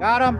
Got him.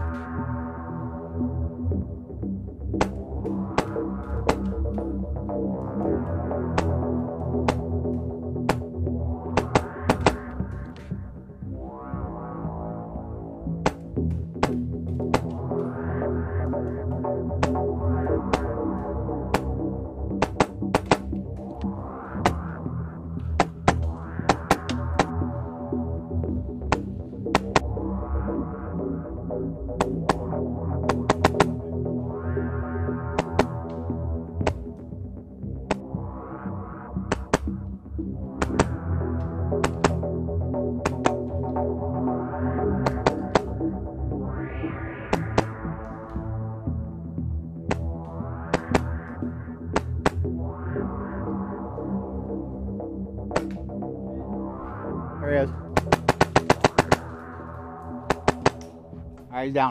There he is. All right, he's down.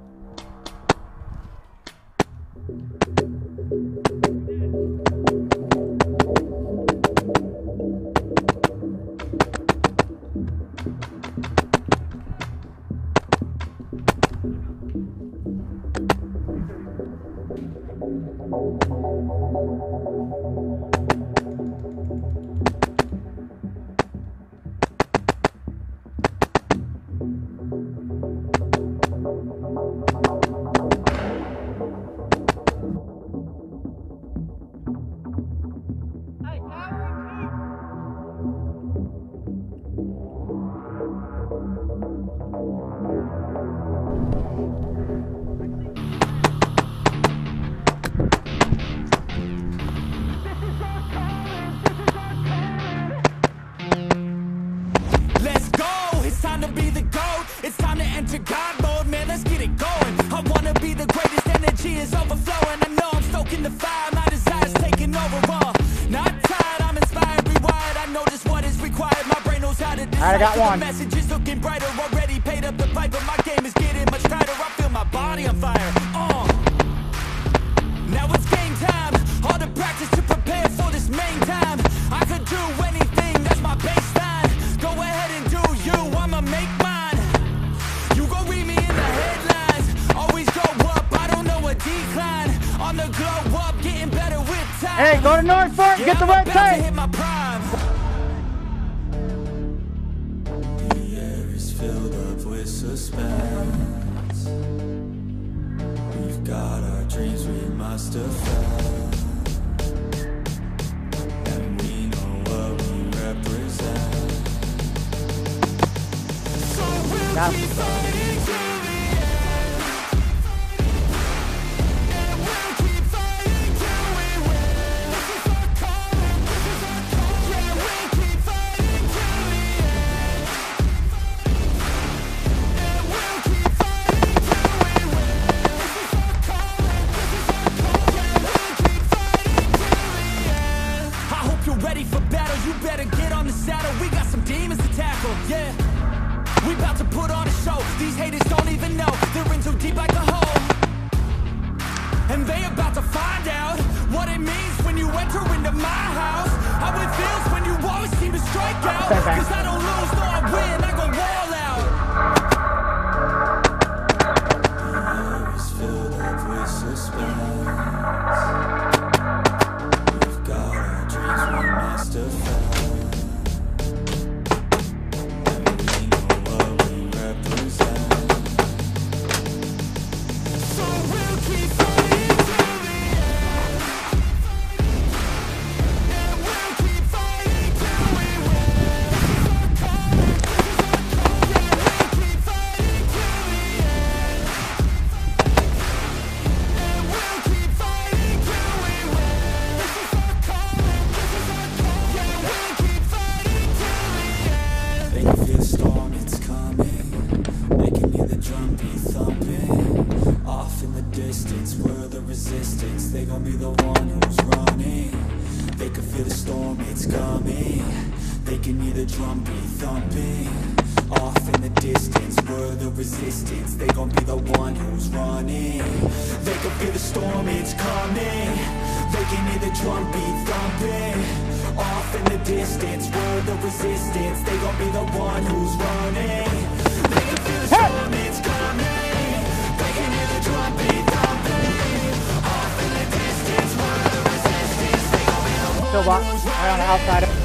It's time to enter God mode, man, let's get it going. I wanna be the greatest, energy is overflowing. I know I'm stoking the fire, my desire's taking over. Not tired, I'm inspired, rewired. I know just what is required, my brain knows how to decide. I got one. The message is looking brighter, already paid up the pipe, but my game is getting much tighter. I feel my body on fire. Now it's game time, all the practice to prepare for this main time. I could do anything, that's my baseline. Go ahead and do you, I'ma make mine. You gon' read me in the headlines. Always go up, I don't know a decline. On the glow up, getting better with time. Hey, go to Norfolk, get the website. Hit my prime. The air is filled up with suspense. We've got our dreams we must have felt, and we know what we represent. So we'll keep fighting till the end, and we'll keep fighting till we win. This is our calling, this is our calling. Yeah, we'll keep fighting till the end, and we'll keep fighting till we win. This is our calling, this is our calling. Yeah, we'll keep fighting till the end. I hope you're ready for battle, you better get on the saddle. We got some demons to tackle, yeah. We about to put on a show, these haters don't even know. They're in too deep like a hole, and they about to find out what it means when you enter into my house. How it feels when you always seem to strike out. Cause I don't lose, no I win, I go all out. The air is filled up with suspense. We've got our dreams we must have felt, and we know what we represent. So we'll keep fighting till the end, And we'll keep fighting till we win. This is our calling, this is our calling. Yeah, we'll keep fighting till the end, and we'll keep fighting till we win. This is our calling, this is our calling. Yeah, we'll keep fighting till the end. They can feel the storm, it's coming. They can hear the drum beat thumping. Off in the distance, we're the resistance. They gon' be the one who's running. They can feel the storm, it's coming. They can hear the drum beat thumping. Off in the distance, we're the resistance. They gon' be the one who's running. They can feel the storm, it's coming. They can hear the drum beat thumping. Off in the distance, we're the resistance. They gon' be the one who's running. They can feel the storm, it's coming. box, right on the outside.